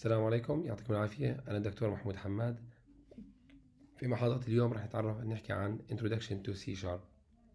السلام عليكم، يعطيكم العافية. أنا الدكتور محمود حماد. في محاضرة اليوم راح نحكي عن Introduction to C Sharp.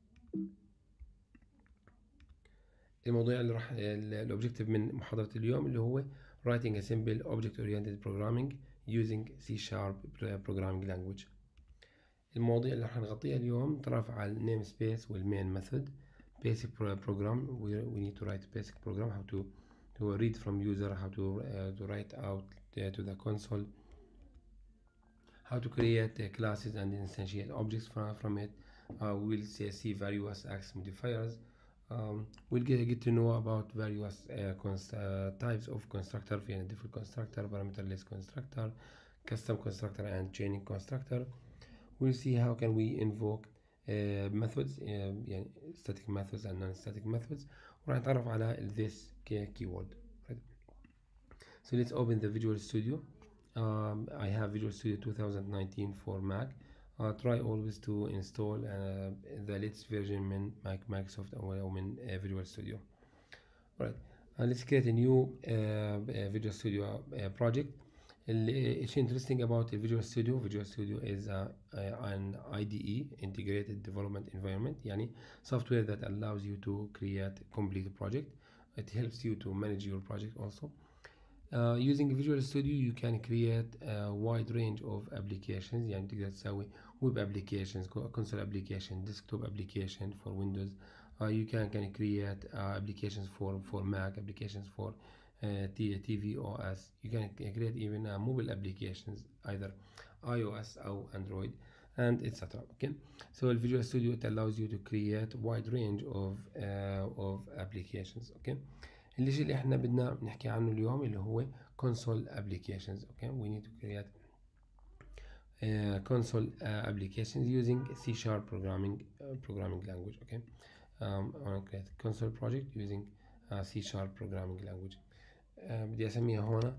الموضوع اللي راح الأوبجيكتيف من محاضرة اليوم اللي هو Writing a Simple Object Oriented Programming Using C Sharp Programming Language. المواضيع اللي راح نغطيها اليوم نتعرف على Namespace والMain Method. Basic program, we need to write basic program, how to read from user, how to write out to the console, how to create classes and instantiate objects from it. We'll see various access modifiers. We'll get to know about various types of constructor, في default constructor, parameterless constructor, custom constructor and chaining constructor. We'll see how can we invoke methods, يعني static methods and non-static methods. وراح نتعرف على this keyword. Right? So let's open the Visual Studio. I have Visual Studio 2019 for Mac. Try always to install the latest version من Microsoft أو من Visual Studio. Alright, let's create a new Visual Studio project. It's interesting about the Visual Studio. Visual Studio is an IDE, Integrated Development Environment, يعني software that allows you to create a complete project. It helps you to manage your project also. Using Visual Studio you can create a wide range of applications. يعني تقدر تسوي web applications, console application, desktop application for Windows. You can create applications for Mac, applications for TV OS. You can create even mobile applications, either iOS or Android, and etc. Okay, so Visual Studio, it allows you to create wide range of applications. Okay, الشيء اللي احنا بدنا نحكي عنه اليوم اللي هو console applications. Okay, we need to create console applications using C# programming language. Okay, I want to create console project using C# programming language. بدي اسميها هنا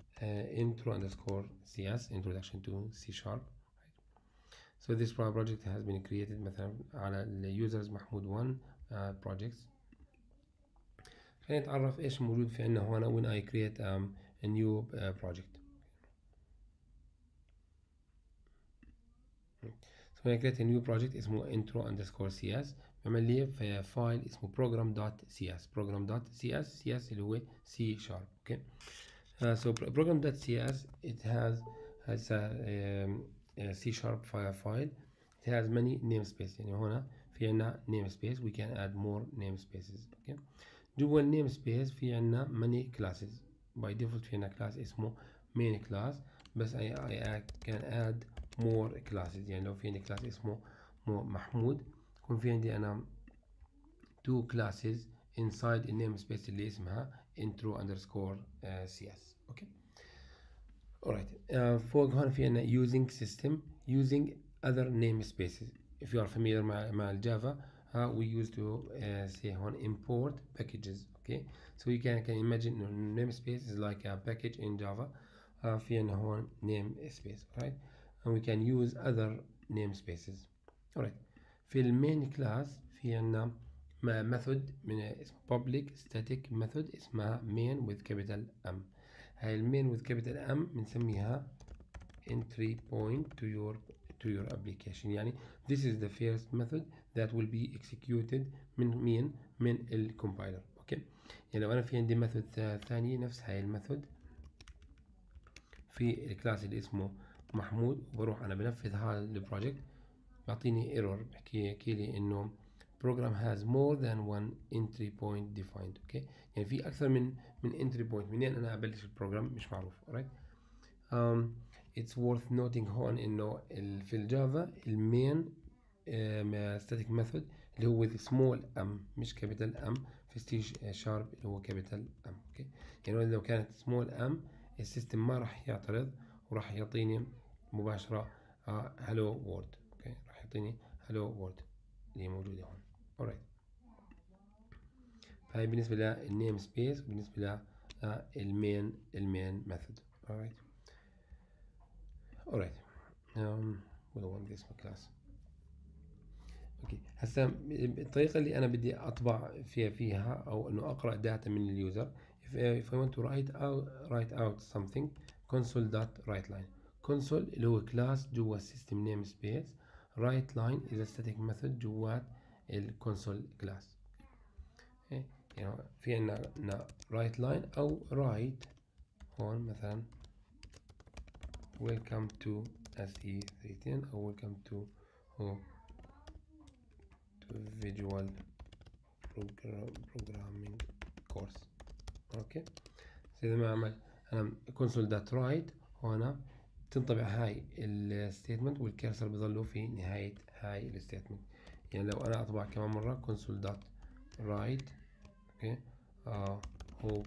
intro_cs, introduction to C#. So this project has been created مثلا على users محمود 1 projects. خلينا نتعرف ايش موجود في عنا هنا when I create a new project. So when I create a new project اسمه intro_cs بعمل لي في فايل اسمه program.cs. program.cs اللي هو C#. Okay, so program.cs, it has a C# file. It has many namespaces. يعني هنا في عنا namespace, we can add more namespaces. Okay, جوا namespace في عنا many classes. by default في عنا class اسمه main class, بس I can add more classes. يعني لو في عندي class اسمه محمود يكون في عندي أنا two classes inside the namespace اللي اسمها intro_cs. okay, alright. فوق هون في عنا using system, using other namespaces. if you are familiar مع الجافا, we used to say on import packages. okay, so you can imagine namespace is like a package in Java. في عنا هون namespace, right, and we can use other namespaces. alright, في المين كلاس في عنا method من اسمه public static method اسمها main with capital M. هاي المين with capital M بنسميها entry point to your application. يعني this is the first method that will be executed من الكومبايلر. اوكي, يعني لو انا في عندي ميثود ثاني نفس هاي الميثود في الكلاس اللي اسمه محمود, وبروح انا بنفذ هذا البروجكت بعطيني ايرور, بحكي لي انه program has more than one entry point defined. اوكي, يعني في اكثر من entry point. منين انا ابلش البروجرام مش معروف. alright, it's worth noting هون انه في الجافا المين static method اللي هو with small m مش capital M, في C# اللي هو capital M. اوكي, يعني لو كانت small m السيستم ما راح يعترض وراح يعطيني مباشرة hello world. اوكي, راح يعطيني hello world اللي موجودة هون. alright, فهي بالنسبة للنيم سبيس وبالنسبة للمين method. alright, we'll want this class. اوكي, هسا الطريقة اللي انا بدي اطبع فيها او انه اقرأ داتا من اليوزر. if I want to write out something console.writeLine. console اللي هو كلاس جوا system namespace. writeLine is a static method جوات الكونسول كلاس. يعني في عندنا writeLine أو write هون مثلا welcome to SE310 أو welcome to visual programming course. اوكي إذا ما عمل انا console.write هنا تنطبع هاي الستيتمنت والكرسر بيظلوا في نهاية هاي الستيتمنت. يعني لو انا اطبع كمان مرة console.write اوكي hope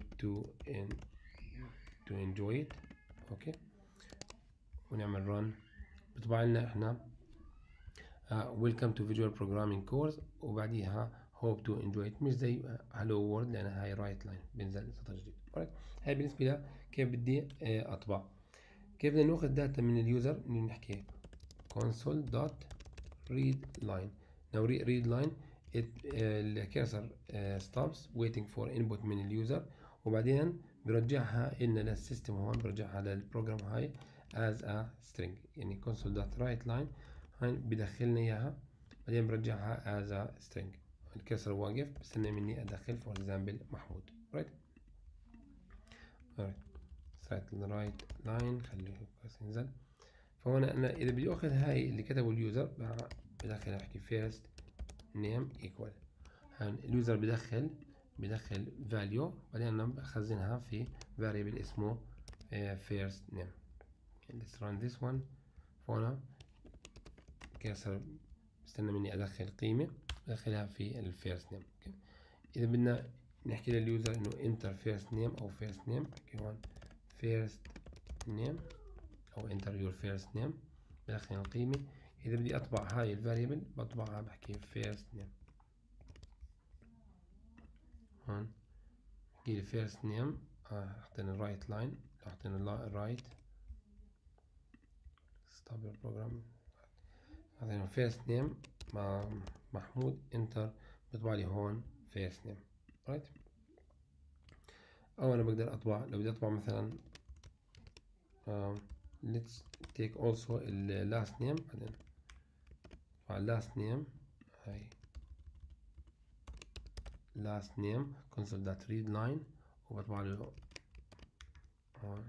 to enjoy it اوكي ونعمل run بيطبع لنا احنا welcome to visual programming course وبعديها hope to enjoy it، مش زي hello world لأن هاي write line بينزل سطر جديد. هاي بالنسبة لها كيف بدي أطبع. كيف بدنا ناخذ داتا من اليوزر نحكي console.readLine. now readLine الكرسر stops waiting for input من اليوزر وبعدين برجعها لنا للسيستم هون، برجعها للبروجرام هاي as a string. يعني console.writeLine هاي بدخلنا إياها بعدين برجعها as a string. الكسر واقف بستنى مني أدخل for example محمود. right right line خليه بس ينزل. فهنا أنا إذا بدي أخذ هاي اللي كتبه اليوزر بدخل أحكي first name equal. اليوزر بدخل value بعدين أنا بخزنها في variable اسمه first name. let's run this one. فهنا كسر استنى مني ادخل قيمه ادخلها في الفيرست نيم. اذا بدنا نحكي لليوزر انه انتر فيرست نيم او فيرست نيم بحكي هون فيرست نيم او انتر يور فيرست نيم بدخل القيمه. اذا بدي اطبع هاي الفاريبل بطبعها بحكي فيرست نيم. هون بحكي لي فيرست نيم حطينا الرايت لاين حطينا الرايت ستوب البروجرام حطينا فيرست نيم مع محمود انتر بيطبع لي هون فيرست نيم. رايت او انا بقدر اطبع لو بدي اطبع مثلا let's take also ال last name بعدين اطبع last name. هاي last name console.readLine وبطبع له هون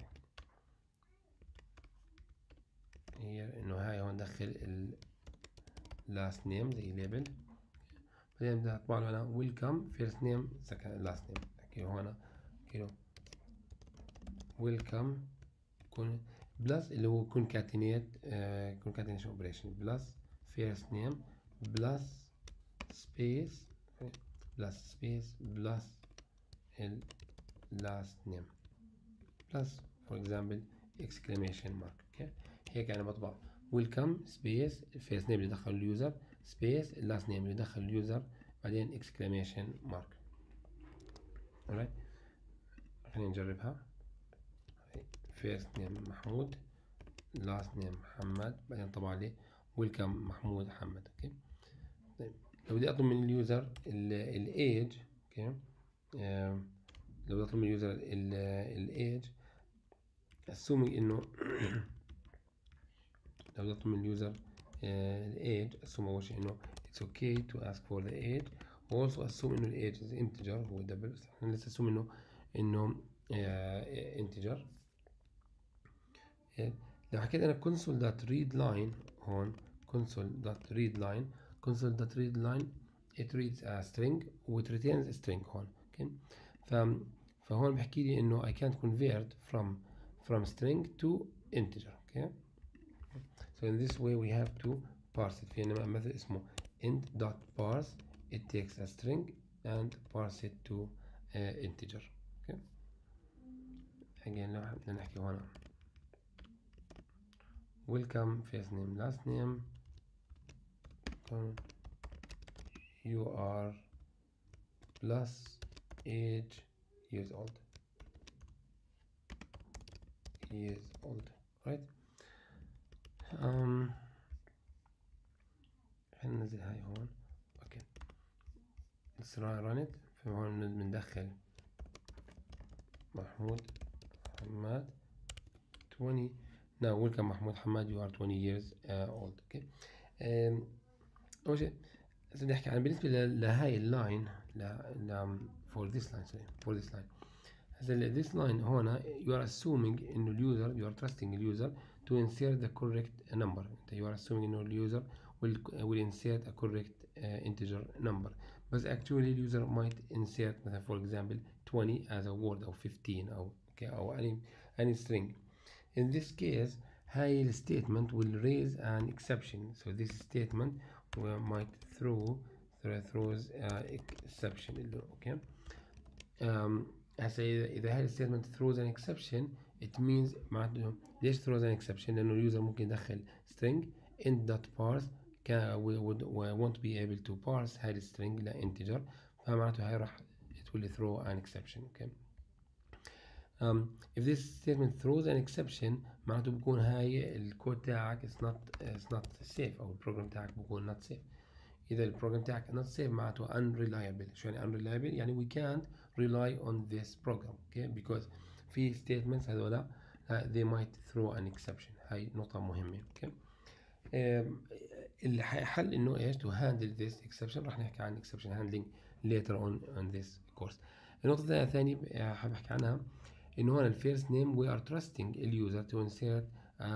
هي انه هاي هون دخل ال last name زي label. بعدين بدي اطبع له انا welcome first name second last name. احكي هون كيلو welcome كون بلس اللي هو concatenation operation بلس first name بلس space بلس space بلس ال last name بلس for example exclamation mark. okay. هيك أنا بطبع welcome space first name اللي دخل اليوزر space last name اللي دخل اليوزر بعدين exclamation mark. alright خلينا نجربها. first name محمود last name محمد بعدين طبع لي welcome محمود محمد. اوكي طيب لو بدي اطلب من اليوزر الايج اوكي لو بدي اطلب من اليوزر الايج assuming انه لو بدي اطلب من اليوزر الايج assume اول شيء انه it's okay to ask for the age also assume انه الايج is integer هو double. let's assume انه integer. لو حكيت انا console.readLine هون console.readLine it reads a string و it retains a string هون. okay. فهون بحكي لي انه I can't convert from string to integer. okay. so in this way we have to parse it. في عندنا مثل اسمه int.parse it takes a string and parse it to integer. okay. again لو بدنا نحكي هون welcome first name last name you are plus age years old right. خلينا ننزل هاي هون. اوكي let's run it. فهون بندخل Mahmoud Hamad 20. Now welcome Mahmoud Hamad, you are 20 years old. Okay. أول شيء نحكي عن بالنسبة لهاي اللاين for this line, sorry, for this line. This line هنا you are assuming إنه اليوزر, you are trusting the user to insert the correct number. You are assuming إنه اليوزر will insert a correct integer number. But actually the user might insert مثلا for example 20 as a word or 15 أو okay أو any string. In this case هاي statement will raise an exception. So this statement might throws exception. Okay. هسه إذا هاي statement throws an exception, it means معناته ليش throws an exception؟ لأنه اليوزر ممكن يدخل string int.parse won't be able to parse هاي string ل integer، فمعناته هاي راح it will throw an exception. Okay. If this statement throws an exception معناته بكون هاي الكود تاعك it's not safe أو البروجرام تاعك بكون not safe. إذا البروجرام تاعك not safe معناته unreliable. شو يعني unreliable؟ يعني we can't rely on this program. Okay. Because في statements هذولا they might throw an exception. هاي نقطة مهمة. Okay. الحل إنه إيش to handle this exception راح نحكي عن exception handling later on this course. النقطة الثانية حاب أحكي عنها إنه هنا الفيرست نيم we are trusting اليوزر to insert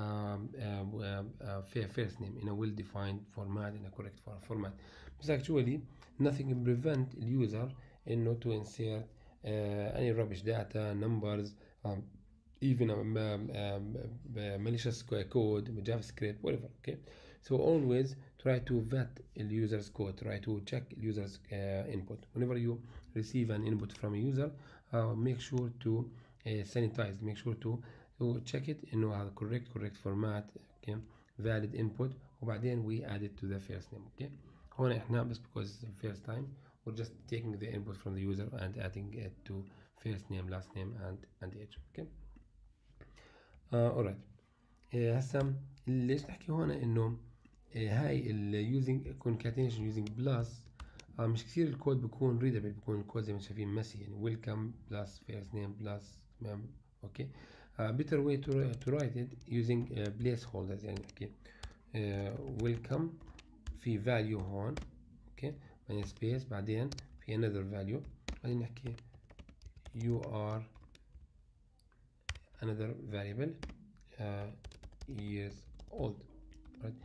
first name in a well-defined format in a correct format. But actually nothing prevent اليوزر إنه to insert any rubbish data, numbers, even malicious code, JavaScript, whatever. Okay. So always try to vet the user's code, try to check user's input. Whenever you receive an input from a user, make sure to sanitize, make sure to check it إنه هذا correct format. Okay. Valid input وبعدين we add it to the first name. Okay. هون إحنا بس because it's the first time we're just taking the input from the user and adding it to first name, last name and age. Okay. alright. هسا ليش نحكي هون إنه هاي using concatenation using plus مش كثير الكود بيكون readable، بيكون الكود زي ما شايفين ميسي يعني welcome plus first name plus okay. better way to write it using placeholders يعني نحكي welcome في value هون okay بعدين space بعدين في another value بعدين نحكي you are another variable years old. right.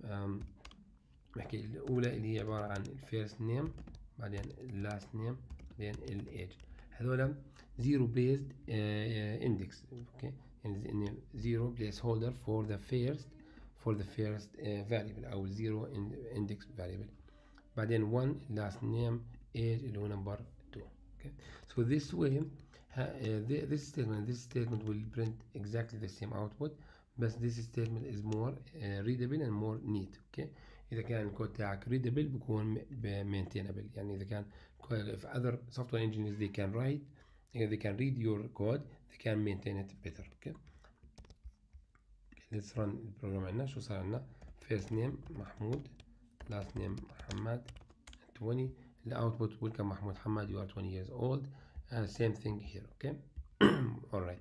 نحكي الأولى اللي هي عبارة عن first name بعدين last name بعدين age. هذولا zero based index. okay. يعني zero placeholder for the first variable أو zero index variable. بعدين one last name age اللي هو number 2. okay. So this way this statement will print exactly the same output, but this statement is more readable and more neat. okay. إذا كان الكود تاعك readable بيكون maintainable. يعني إذا كان if other software engineers they can read your code, they can maintain it better. okay. let's run البروجرام عندنا. شو صار عندنا؟ first name محمود, last name محمد 20. the output welcome محمود حماد, you are 20 years old. Same thing here. okay. alright.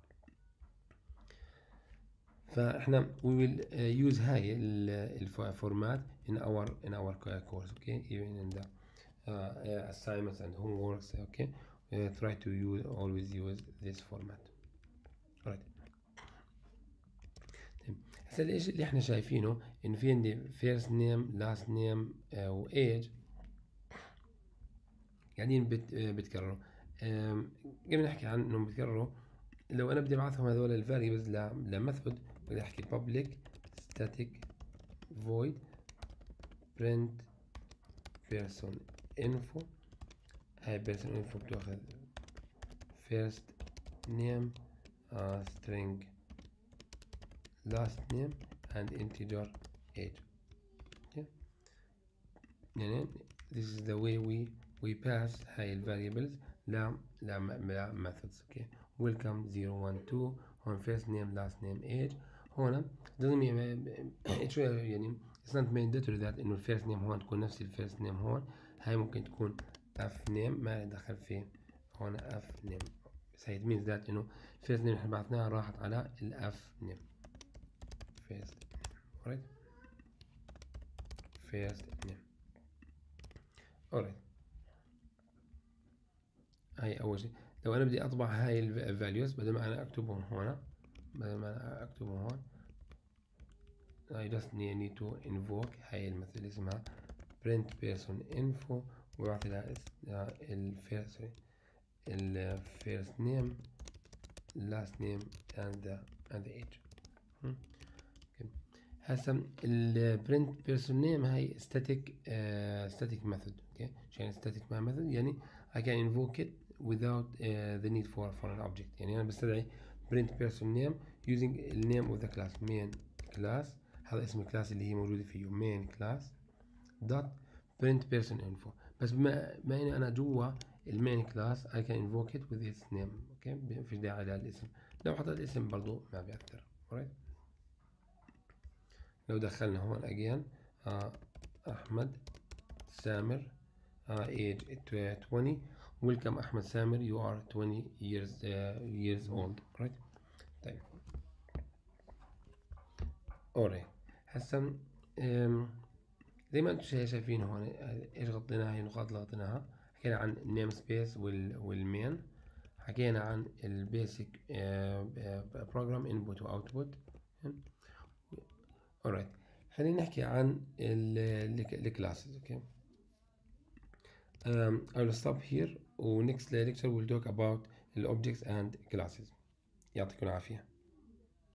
فاحنا we will use هاي الفورمات in our course. okay. even in the assignments and homeworks. okay. try to always use this format. alright. هسه ايش اللي احنا شايفينه انه في عندي first name last name و age قاعدين بتكرروا. قبل نحكي عن انهم بتكرروا لو انا بدي ابعثهم هذول الفاريبلز لميثود بدي احكي public static void print person info. هاي person info بتاخذ first name string last name and integer age. okay. يعني this is the way we pass هاي variables لا methods. okay. welcome 012 هون first name last name age. هون doesn't يعني it's not mandatory that إنه first name هون تكون نفس first name هون. هاي ممكن تكون f name ما دخل فيه هون f name so it means that إنه first name إحنا بعثناها راحت على الأف name first name alright first name alright. هاي أول شيء. لو أنا بدي أطبع هاي ال values بدل ما أنا أكتبهم هنا هون I just need to invoke هاي المثل اسمها print person info وبعطي لها ال first name last name and the age. هسه ال print person name هاي static method. okay عشان static method يعني I can invoke it without the need for an object. يعني أنا بستدعي print person name using the name of the class main class. هذا اسم الكلاس اللي هي موجودة فيه main class dot print person info. بس بما إني أنا جوا المين كلاس I can invoke it with its name. okay فيش داعي للاسم. لو حطيت اسم برضو ما بيأثر. alright. لو دخلنا هون again أحمد سامر age 20 welcome أحمد سامر you are 20 years old. right. طيب alright. هسه زي ما انتم شايفين هون ايش غطيناها. هي النقاط اللي غطيناها. حكينا عن النيم سبيس والمين. حكينا عن البيسك بروجرام انبوت واوتبوت. alright. خلينا نحكي عن الكلاسز. اوكي I will stop here و next lecture we'll talk about the objects and classes. يعطيكم العافية.